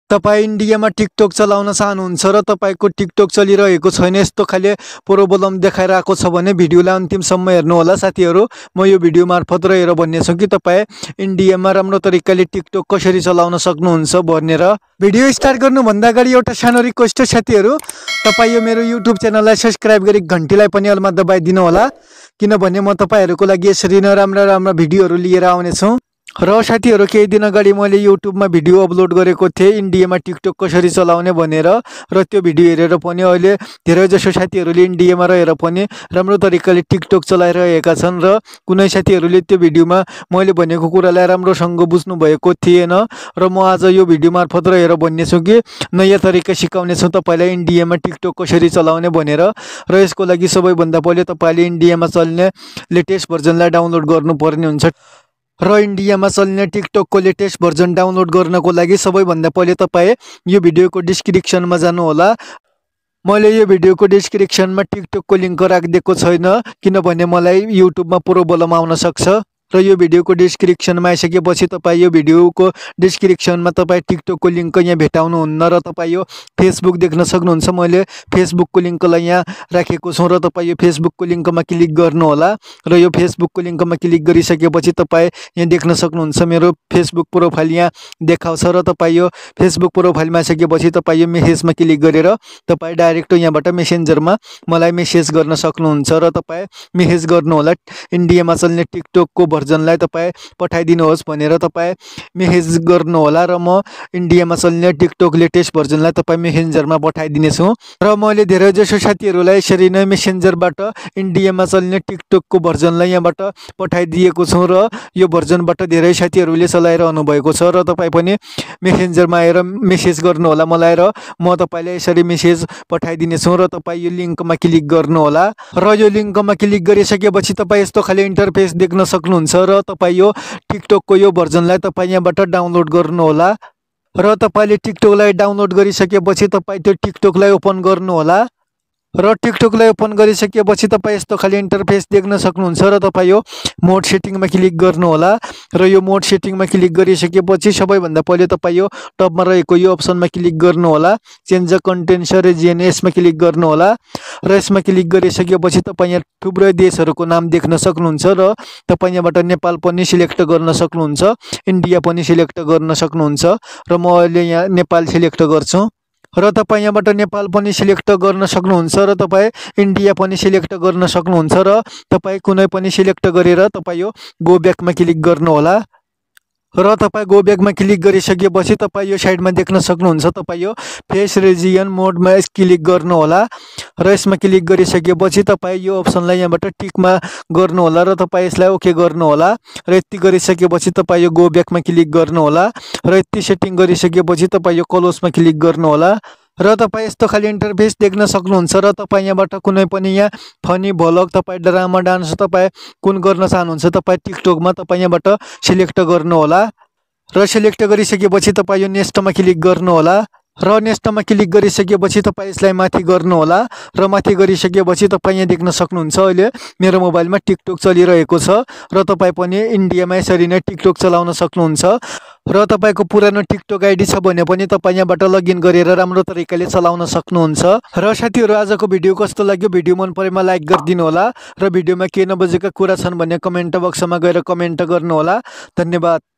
तपाईँ इन्डियामा टिकटक चलाउन चाहनुहुन्छ र तपाईको टिकटक चलिरहेको छैन, यस्तो खाले प्रोब्लम देखाइरहेको छ भने भिडियोलाई अन्तिमसम्म हेर्नुहोला साथीहरू। म यो भिडियो मार्फत रहेर भन्नेछु कि तपाईँ इन्डियामा राम्रो तरिकाले टिकटक कसरी चलाउन सक्नुहुन्छ भनेर। भिडियो स्टार्ट गर्नुभन्दा अगाडि एउटा सानो रिक्वेस्ट साथीहरू, तपाईँ यो मेरो युट्युब च्यानललाई सब्स्क्राइब गरी घन्टीलाई पनि अलमा दबाइदिनु होला, किनभने म तपाईहरूको लागि यसरी नै राम्रा भिडियोहरू लिएर आउनेछु। र साथीहरू, केही दिन अगाडि मैले युट्युबमा भिडियो अपलोड गरेको थिएँ इन्डियामा टिकटक कसरी चलाउने भनेर, र त्यो भिडियो हेरेर पनि अहिले धेरैजसो साथीहरूले इन्डियामा रहेर पनि राम्रो तरिकाले टिकटक चलाइरहेका छन्। र कुनै साथीहरूले त्यो भिडियोमा मैले भनेको कुरालाई राम्रोसँग बुझ्नु भएको थिएन, र म आज यो भिडियो मार्फत रहेर भन्नेछु कि नयाँ तरिका सिकाउनेछु तपाईँलाई इन्डियामा टिकटक कसरी चलाउने भनेर। र यसको लागि सबैभन्दा पहिले तपाईँले इन्डियामा चल्ने लेटेस्ट भर्जनलाई डाउनलोड गर्नुपर्ने हुन्छ। र इन्डियामा चल्ने टिकटकको लेटेस्ट भर्जन डाउनलोड गर्नको लागि सबैभन्दा पहिले तपाईँ यो भिडियोको डिस्क्रिप्सनमा जानुहोला। मैले यो भिडियोको डिस्क्रिप्सनमा टिकटकको लिङ्क राखिदिएको छैन, किनभने मलाई युट्युबमा प्रोब्लम आउन सक्छ। र यो भिडियोको डिस्क्रिप्सनमा आइसकेपछि तपाईँ यो भिडियोको डिस्क्रिप्सनमा तपाईँ टिकटकको लिङ्क यहाँ भेटाउनुहुन्न, र तपाईँ यो फेसबुक देख्न सक्नुहुन्छ। मैले फेसबुकको लिङ्कलाई यहाँ राखेको छु, र तपाईँ यो फेसबुकको लिङ्कमा क्लिक गर्नुहोला। र यो फेसबुकको लिङ्कमा क्लिक गरिसकेपछि तपाईँ यहाँ देख्न सक्नुहुन्छ मेरो फेसबुक प्रोफाइल यहाँ देखाउँछ। र तपाईँ यो फेसबुक प्रोफाइलमा आइसकेपछि तपाईँ यो मेसेजमा क्लिक गरेर तपाईँ डाइरेक्ट यहाँबाट मेसेन्जरमा मलाई मेसेज गर्न सक्नुहुन्छ, र तपाईँ मेसेज गर्नुहोला इन्डियामा चल्ने टिकटकको भर्जनलाई तपाईँ पठाइदिनुहोस् भनेर तपाईँ मेसेज गर्नुहोला। र म इन्डियामा चल्ने टिकटक लेटेस्ट भर्जनलाई तपाईँ मेसेन्जरमा पठाइदिनेछु। र मैले धेरैजसो साथीहरूलाई यसरी नै मेसेन्जरबाट इन्डियामा चल्ने टिकटकको भर्जनलाई यहाँबाट पठाइदिएको छु, र यो भर्जनबाट धेरै साथीहरूले चलाइरहनु भएको छ। र तपाईँ पनि मेसेन्जरमा आएर मेसेज गर्नुहोला मलाई, र म तपाईँलाई यसरी मेसेज पठाइदिनेछु। र तपाईँ यो लिङ्कमा क्लिक गर्नुहोला। र यो लिङ्कमा क्लिक गरिसकेपछि तपाईँ यस्तो खाले इन्टरफेस देख्न सक्नुहुन्छ, र तपाईँ यो टिकटकको यो भर्जनलाई तपाईँ यहाँबाट डाउनलोड गर्नुहोला। र तपाईँले टिकटकलाई डाउनलोड गरिसकेपछि तपाईँ त्यो टिकटकलाई ओपन गर्नुहोला। र टिकटकलाई ओपन गरिसकेपछि तपाईँ यस्तो खाले इन्टरफेस देख्न सक्नुहुन्छ, र तपाईँ यो मोड सेटिङमा क्लिक गर्नुहोला। र यो मोड सेटिङमा क्लिक गरिसकेपछि सबैभन्दा पहिले तपाईँ यो टपमा रहेको यो अप्सनमा क्लिक गर्नुहोला, चेन्ज द कन्टेन्ट्स रिजियन, यसमा क्लिक गर्नुहोला। र यसमा क्लिक गरिसकेपछि तपाईँ यहाँ थुप्रै देशहरूको नाम देख्न सक्नुहुन्छ, र तपाईँ यहाँबाट नेपाल पनि सिलेक्ट गर्न सक्नुहुन्छ, इन्डिया पनि सिलेक्ट गर्न सक्नुहुन्छ। र म अहिले यहाँ नेपाल सिलेक्ट गर्छु। र तपाईँ यहाँबाट नेपाल पनि सिलेक्ट गर्न सक्नुहुन्छ, र तपाईँ इन्डिया पनि सिलेक्ट गर्न सक्नुहुन्छ, र तपाईँ कुनै पनि सिलेक्ट गरेर तपाईँ यो गो ब्याकमा क्लिक गर्नुहोला। र तपाईँ गो ब्याकमा क्लिक गरिसकेपछि तपाईँ यो साइडमा देख्न सक्नुहुन्छ, तपाईँ यो फेस रिजियन मोडमा क्लिक गर्नुहोला। र यसमा क्लिक गरिसकेपछि तपाईँ यो अप्सनलाई यहाँबाट टिकमा गर्नुहोला, र तपाईँ यसलाई ओके गर्नुहोला। र यति गरिसकेपछि तपाईँ यो गो ब्याकमा क्लिक गर्नुहोला, र यति सेटिङ गरिसकेपछि तपाईँ यो क्लोजमा क्लिक गर्नुहोला। र तपाईँ यस्तो खाले इन्टरफेस देख्न सक्नुहुन्छ, र तपाईँ यहाँबाट कुनै पनि यहाँ फनी भ्लग, तपाईँ ड्रामा डान्स तपाईँ कुन गर्न चाहनुहुन्छ तपाईँ टिकटकमा तपाईँ यहाँबाट सिलेक्ट गर्नुहोला। र सिलेक्ट गरिसकेपछि तपाईँ यो नेक्स्टमा क्लिक गर्नुहोला। र नेक्स्टमा क्लिक गरिसकेपछि तपाईँ यसलाई माथि गर्नुहोला। र माथि गरिसकेपछि तपाईँ यहाँ देख्न सक्नुहुन्छ अहिले मेरो मोबाइलमा टिकटक चलिरहेको छ, र तपाईँ पनि इन्डियामा यसरी नै टिकटक चलाउन सक्नुहुन्छ। र तपाईँको पुरानो टिकटक आइडी छ भने पनि तपाईँ यहाँबाट लगइन गरेर राम्रो तरिकाले चलाउन सक्नुहुन्छ। र साथीहरू, आजको भिडियो कस्तो लाग्यो? भिडियो मन परेमा लाइक गरिदिनु होला, र भिडियोमा के नबुझेका कुरा छन् भने कमेन्ट बक्समा गएर कमेन्ट गर्नुहोला। धन्यवाद।